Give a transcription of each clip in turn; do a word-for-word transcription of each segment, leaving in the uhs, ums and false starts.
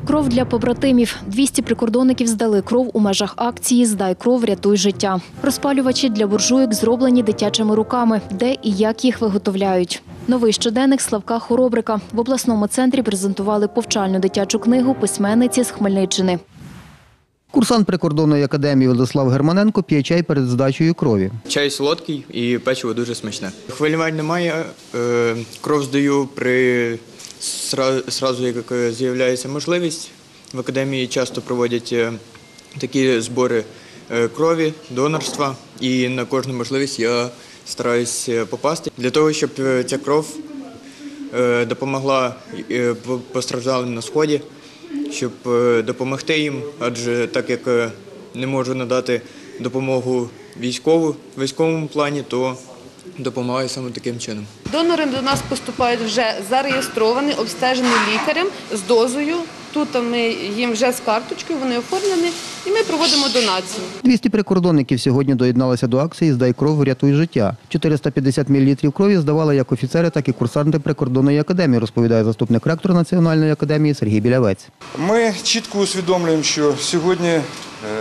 Кров для побратимів. двісті прикордонників здали кров у межах акції «Здай кров, рятуй життя». Розпалювачі для буржуйок зроблені дитячими руками. Де і як їх виготовляють. Новий щоденник Славка Хоробрика. В обласному центрі презентували повчальну дитячу книгу письменниці з Хмельниччини. Курсант прикордонної академії Владислав Германенко п'є чай перед здачею крові. Чай солодкий і печиво дуже смачне. Хвилювань немає, кров здаю при зразу, як з'являється можливість. В академії часто проводять такі збори крові, донорства, і на кожну можливість я стараюсь попасти. Для того, щоб ця кров допомогла постраждалим на Сході, щоб допомогти їм, адже так як не можу надати допомогу військову, в військовому плані, то допомагаю саме таким чином. Донори до нас поступають вже зареєстровані, обстежені лікарем з дозою. Тут ми їм вже з карточкою, вони оформлені, і ми проводимо донацію. двісті прикордонників сьогодні доєдналися до акції «Здай кров, рятуй життя». чотириста п'ятдесят мілілітрів крові здавали як офіцери, так і курсанти прикордонної академії, розповідає заступник ректора Національної академії Сергій Білявець. Ми чітко усвідомлюємо, що сьогодні е,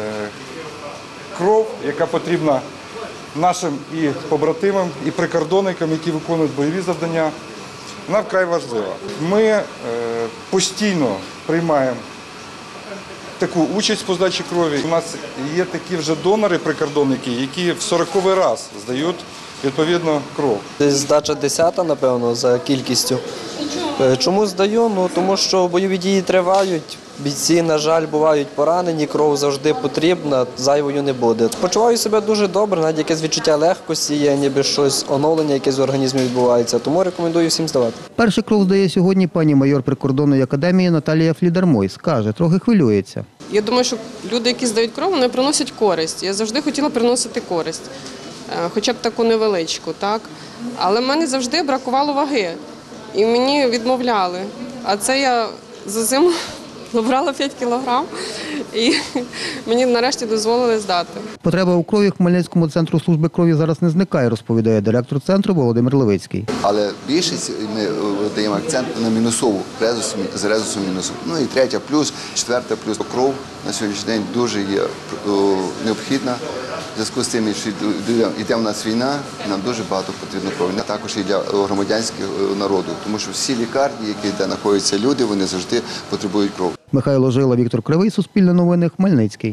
кров, яка потрібна нашим і побратимам, і прикордонникам, які виконують бойові завдання, вона вкрай важлива. Ми е, постійно приймаємо таку участь по здачі крові. У нас є такі вже донори-прикордонники, які в сороковий раз здають відповідно кров. Десь здача десята, напевно, за кількістю. Чому здаю? Ну, тому що бойові дії тривають. Бійці, на жаль, бувають поранені, кров завжди потрібна, зайвою не буде. Почуваю себе дуже добре, навіть якесь відчуття легкості є, ніби щось, оновлення якесь в організмі відбувається, тому рекомендую всім здавати. Перший кров здає сьогодні пані майор прикордонної академії Наталія Флідер-Мойс. Каже, трохи хвилюється. Я думаю, що люди, які здають кров, вони приносять користь. Я завжди хотіла приносити користь, хоча б таку невеличку, так? Але в мене завжди бракувало ваги, і мені відмовляли. А це я за зиму набрала п'ять кілограм, і мені нарешті дозволили здати. Потреба у крові Хмельницькому центру служби крові зараз не зникає, розповідає директор центру Володимир Левицький. Але більшість ми даємо акцент на мінусову, резус, з резусом мінусу. Ну і третя плюс, четверта плюс. Кров на сьогоднішній день дуже є необхідна. В зв'язку з тим, що йде в нас війна, нам дуже багато потрібно крові. Також і для громадянського народу, тому що всі лікарні, які де знаходяться люди, вони завжди потребують кров. Михайло Жила, Віктор Кривий, Суспільне новини, Хмельницький.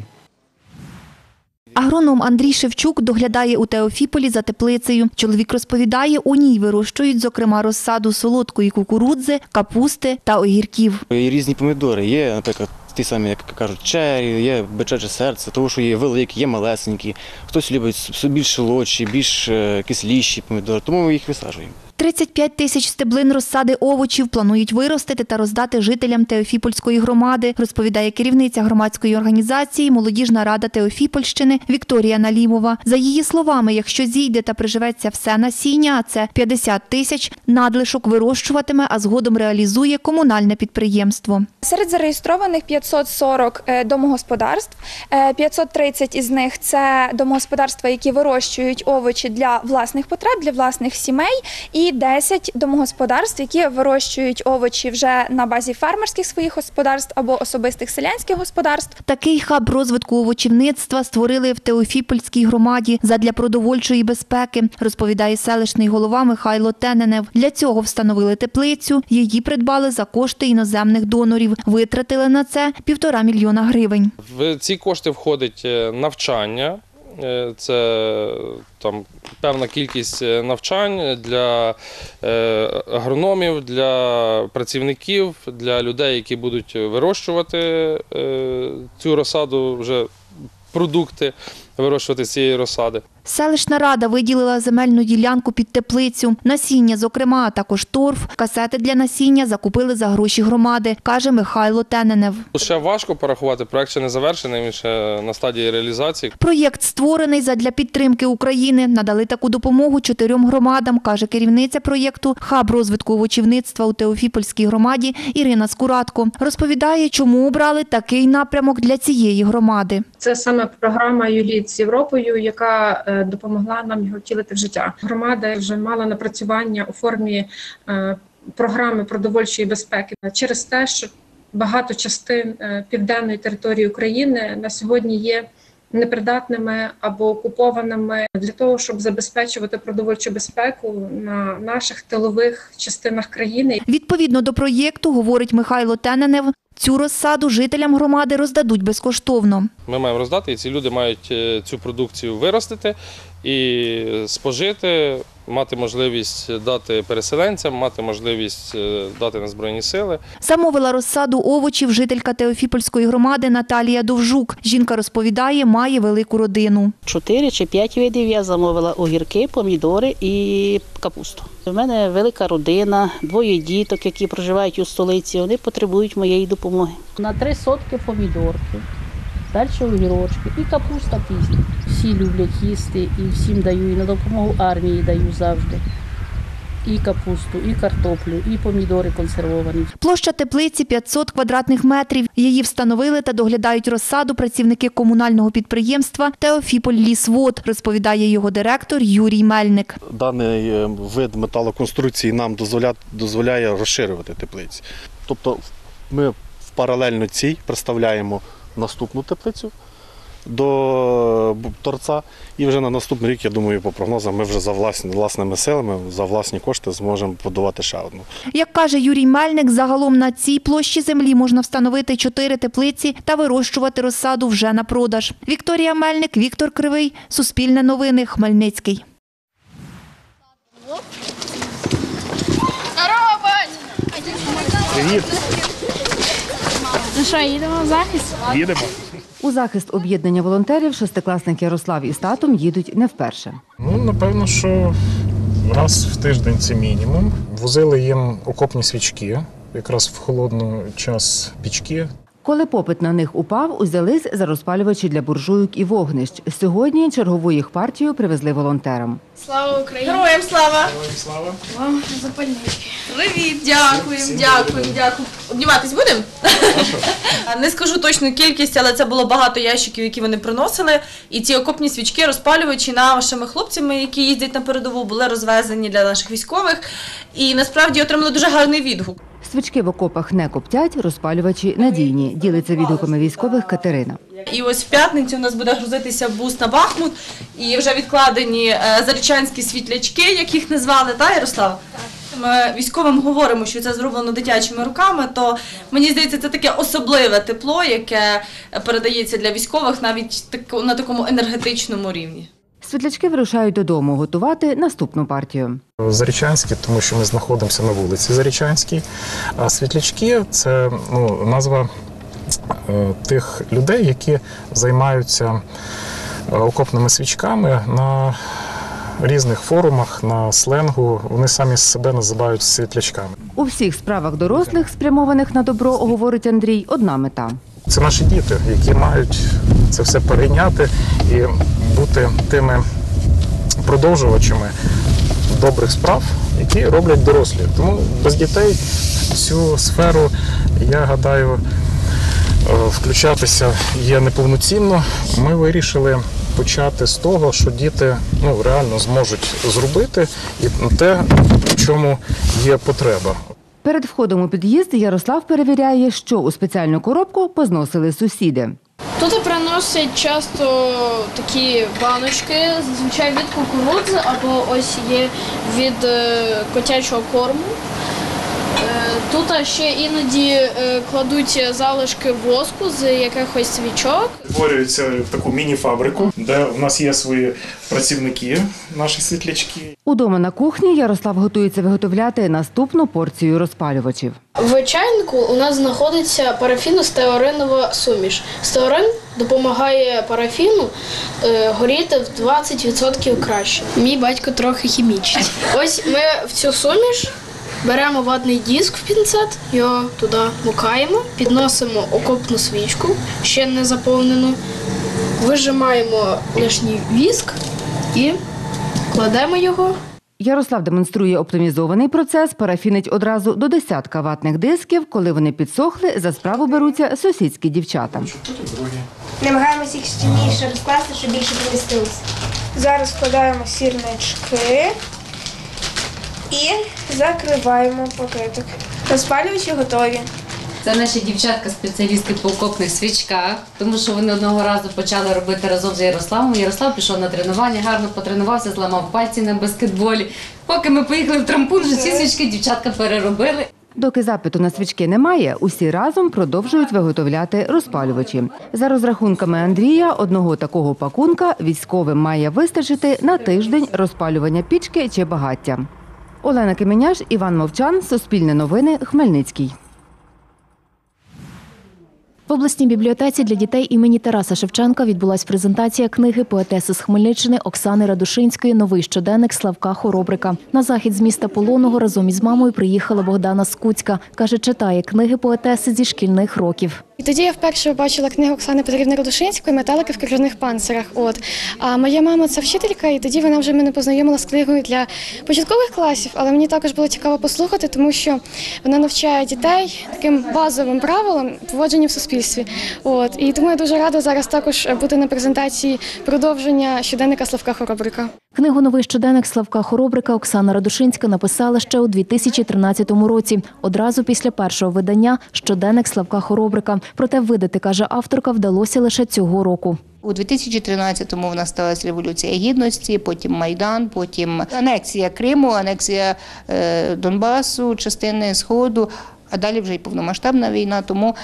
Агроном Андрій Шевчук доглядає у Теофіполі за теплицею. Чоловік розповідає, у ній вирощують, зокрема, розсаду солодкої кукурудзи, капусти та огірків. І різні помідори є, наприклад, ті самі, як кажуть, чері, є бичаче серце, тому що є великі, є малесенькі. Хтось любить більш солодші, більш кисліші помідори, тому ми їх висаджуємо. тридцять п'ять тисяч стеблин розсади овочів планують виростити та роздати жителям Теофіпольської громади, розповідає керівниця громадської організації «Молодіжна рада Теофіпольщини» Вікторія Налімова. За її словами, якщо зійде та приживеться все насіння, а це п'ятдесят тисяч, надлишок вирощуватиме, а згодом реалізує комунальне підприємство. Серед зареєстрованих п'ятсот сорок домогосподарств, п'ятсот тридцять із них – це домогосподарства, які вирощують овочі для власних потреб, для власних сімей, і десять домогосподарств, які вирощують овочі вже на базі фермерських своїх господарств або особистих селянських господарств. Такий хаб розвитку овочівництва створили в Теофіпольській громаді задля продовольчої безпеки, розповідає селищний голова Михайло Тененев. Для цього встановили теплицю, її придбали за кошти іноземних донорів. Витратили на це півтора мільйона гривень. В ці кошти входить навчання. Це там певна кількість навчань для агрономів, для працівників, для людей, які будуть вирощувати цю розсаду, вже продукти вирощувати з цієї розсади. Селищна рада виділила земельну ділянку під теплицю. Насіння, зокрема, а також торф, касети для насіння закупили за гроші громади, каже Михайло Тененев. Ще важко порахувати, проект ще не завершений, він ще на стадії реалізації. Проєкт створений задля підтримки України. Надали таку допомогу чотирьом громадам, каже керівниця проєкту «Хаб розвитку овочівництва» у Теофіпольській громаді Ірина Скуратко. Розповідає, чому обрали такий напрямок для цієї громади. Це саме програма «Юліт з Європою», яка допомогла нам його втілити в життя. Громада вже мала напрацювання у формі програми продовольчої безпеки через те, що багато частин е, південної території України на сьогодні є непридатними або окупованими для того, щоб забезпечувати продовольчу безпеку на наших тилових частинах країни. Відповідно до проєкту, говорить Михайло Тененев, цю розсаду жителям громади роздадуть безкоштовно. Ми маємо роздати, і ці люди мають цю продукцію виростити і спожити, мати можливість дати переселенцям, мати можливість дати на Збройні сили. Замовила розсаду овочів жителька Теофіпольської громади Наталія Довжук. Жінка розповідає, має велику родину. Чотири чи п'ять видів я замовила: огірки, помідори і капусту. У мене велика родина, двоє діток, які проживають у столиці, вони потребують моєї допомоги. На три сотки помідорки, далі огірочки і капуста пізня. Всі люблять їсти і всім даю, і на допомогу армії даю завжди. І капусту, і картоплю, і помідори консервовані. Площа теплиці п'ятсот квадратних метрів. Її встановили та доглядають розсаду працівники комунального підприємства «Теофіполь-Лісвод», розповідає його директор Юрій Мельник. Даний вид металоконструкції нам дозволяє розширювати теплиці. Тобто ми в паралельно цій представляємо наступну теплицю до торця, і вже на наступний рік, я думаю, по прогнозам, ми вже за власні, власними силами, за власні кошти зможемо будувати ще одну. Як каже Юрій Мельник, загалом на цій площі землі можна встановити чотири теплиці та вирощувати розсаду вже на продаж. Вікторія Мельник, Віктор Кривий, Суспільне новини, Хмельницький. Привіт! Ну що, їдемо в захист? Їдемо. У захист об'єднання волонтерів шестикласники Ярослав із татом їдуть не вперше. Ну, напевно, що раз в тиждень це мінімум. Возили їм окопні свічки, якраз в холодний час пічки. Коли попит на них упав, узялись за розпалювачі для буржуйок і вогнищ. Сьогодні чергову їх партію привезли волонтерам. Слава Україні! Героям слава! Героям слава! Вам запальнички. Привіт, дякуємо, дякуємо, дякуємо. Обніматись будемо? Не скажу точну кількість, але це було багато ящиків, які вони приносили. І ці окопні свічки, розпалювачі нашими хлопцями, які їздять на передову, були розвезені для наших військових. І насправді отримали дуже гарний відгук. Свічки в окопах не коптять, розпалювачі надійні, ділиться відгуками військових Катерина. І ось в п'ятницю у нас буде грузитися бус на Бахмут, і вже відкладені зарічанські світлячки, як їх назвали, так, Ярослав? Ми військовим говоримо, що це зроблено дитячими руками, то мені здається, це таке особливе тепло, яке передається для військових навіть на такому енергетичному рівні. Світлячки вирушають додому готувати наступну партію. Зарічанські, тому що ми знаходимося на вулиці Зарічанській. А світлячки – це ну, назва е, тих людей, які займаються окопними свічками на різних форумах, на сленгу. Вони самі себе називають світлячками. У всіх справах дорослих, спрямованих на добро, говорить Андрій, одна мета. Це наші діти, які мають це все перейняти і бути тими продовжувачами добрих справ, які роблять дорослі. Тому без дітей в цю сферу, я гадаю, включатися є неповноцінно. Ми вирішили почати з того, що діти ну, реально зможуть зробити і те, в чому є потреба. Перед входом у під'їзд Ярослав перевіряє, що у спеціальну коробку позносили сусіди. Тут приносять часто такі баночки, зазвичай від кукурудзи або ось є від котячого корму. Тут ще іноді кладуть залишки воску з якихось свічок. Створюється таку міні-фабрику, де у нас є свої працівники, наші світлячки. Удома на кухні Ярослав готується виготовляти наступну порцію розпалювачів. В чайнику у нас знаходиться парафіно-стеаринова суміш. Стеарин допомагає парафіну е, горіти в двадцять відсотків краще. Мій батько трохи хімічний. Ось ми в цю суміш беремо ватний диск в пінцет, його туди мукаємо, підносимо окопну свічку, ще не заповнену, вижимаємо лишній віск і кладемо його. Ярослав демонструє оптимізований процес, парафінить одразу до десятка ватних дисків. Коли вони підсохли, за справу беруться сусідські дівчата. Намагаємося їх щільніше розкласти, щоб більше помістилося. Зараз вкладаємо сірнички і закриваємо пакетик. Розпалювачі готові. Це наші дівчатка-спеціалістки по окопних свічках, тому що вони одного разу почали робити разом з Ярославом. Ярослав пішов на тренування, гарно потренувався, зламав пальці на баскетболі. Поки ми поїхали в трампун, вже ці свічки дівчатка переробили. Доки запиту на свічки немає, усі разом продовжують виготовляти розпалювачі. За розрахунками Андрія, одного такого пакунка військовим має вистачити на тиждень розпалювання пічки чи багаття. Олена Кеменяш, Іван Мовчан, Суспільне новини, Хмельницький. В обласній бібліотеці для дітей імені Тараса Шевченка відбулась презентація книги поетеси з Хмельниччини Оксани Радушинської «Новий щоденник» Славка Хоробрика. На захід з міста Полонного разом із мамою приїхала Богдана Скуцька. Каже, читає книги поетеси зі шкільних років. І тоді я вперше побачила книгу Оксани Петрівни Радушинської «Метелики в крижаних панцирах». От. А моя мама – це вчителька, і тоді вона вже мене познайомила з книгою для початкових класів, але мені також було цікаво послухати, тому що вона навчає дітей таким базовим правилам поводження в суспільстві. От. І тому я дуже рада зараз також бути на презентації продовження щоденника Славка Хоробрика. Книгу «Новий щоденник» Славка Хоробрика Оксана Радушинська написала ще у дві тисячі тринадцятому році, одразу після першого видання «Щоденник Славка Хоробрика». Проте видати, каже авторка, вдалося лише цього року. У дві тисячі тринадцятому в нас сталася Революція Гідності, потім Майдан, потім анексія Криму, анексія е, Донбасу, частини Сходу. А далі вже й повномасштабна війна, тому,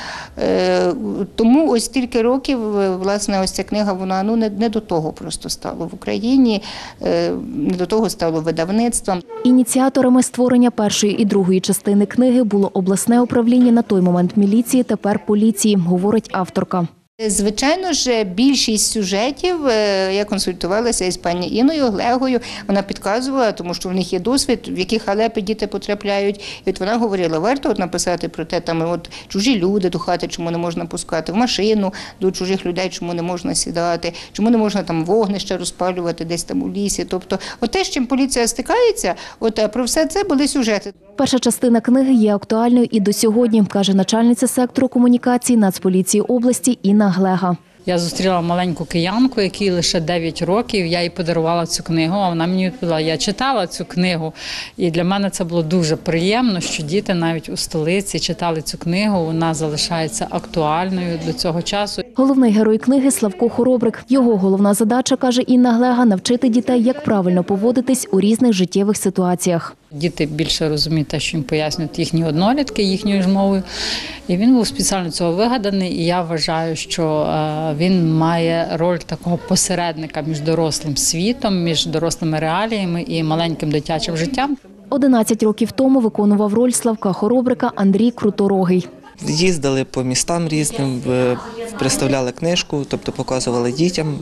е, тому ось стільки років, власне, ось ця книга, вона ну, не, не до того просто стало в Україні, е, не до того стало видавництвом. Ініціаторами створення першої і другої частини книги було обласне управління на той момент міліції, тепер поліції, говорить авторка. Звичайно ж, більшість сюжетів, я консультувалася із пані Інною Глегою, вона підказувала, тому що в них є досвід, в які халепи діти потрапляють. І от вона говорила, варто от написати про те, там от чужі люди до хати, чому не можна пускати, в машину до чужих людей, чому не можна сідати, чому не можна там вогнище розпалювати десь там у лісі. Тобто, от те, з чим поліція стикається, от про все це були сюжети. Перша частина книги є актуальною і до сьогодні, каже начальниця сектору комунікації Нацполіції області Інна Глега. Я зустріла маленьку киянку, якій лише дев'ять років, я їй подарувала цю книгу, а вона мені відповіла, я читала цю книгу. І для мене це було дуже приємно, що діти навіть у столиці читали цю книгу, вона залишається актуальною до цього часу. Головний герой книги – Славко Хоробрик. Його головна задача, каже Інна Глега, навчити дітей, як правильно поводитись у різних життєвих ситуаціях. Діти більше розуміють те, що їм пояснюють їхні однолітки їхньою ж мовою. І він був спеціально цього вигаданий, і я вважаю, що він має роль такого посередника між дорослим світом, між дорослими реаліями і маленьким дитячим життям. одинадцять років тому виконував роль Славка Хоробрика Андрій Круторогий. Їздили по містам різним, представляли книжку, тобто показували дітям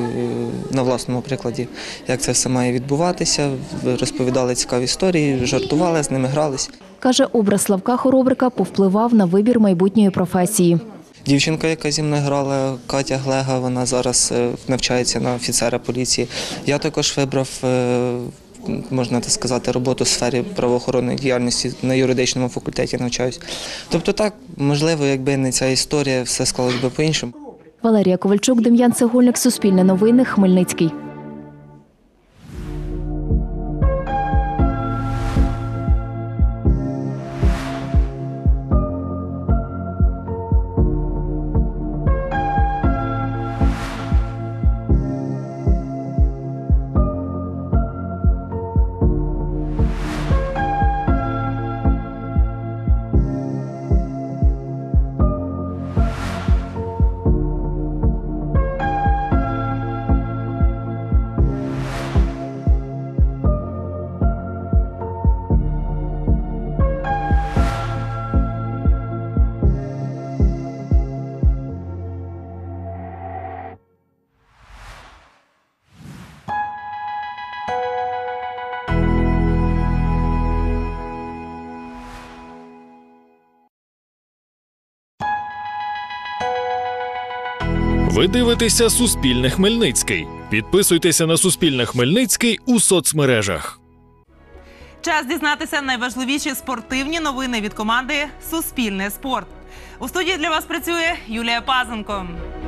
на власному прикладі, як це все має відбуватися, розповідали цікаві історії, жартували з ними, гралися. Каже, образ Славка Хоробрика повпливав на вибір майбутньої професії. Дівчинка, яка зі мною грала, Катя Глега, вона зараз навчається на офіцера поліції. Я також вибрав, можна так сказати, роботу в сфері правоохоронної діяльності, на юридичному факультеті навчаюсь. Тобто так, можливо, якби не ця історія, все склалось би по-іншому. Валерія Ковальчук, Дем'ян Цегольник, Суспільне новини, Хмельницький. Ви дивитеся «Суспільне Хмельницький». Підписуйтеся на «Суспільне Хмельницький» у соцмережах. Час дізнатися найважливіші спортивні новини від команди «Суспільне спорт». У студії для вас працює Юлія Пазенко.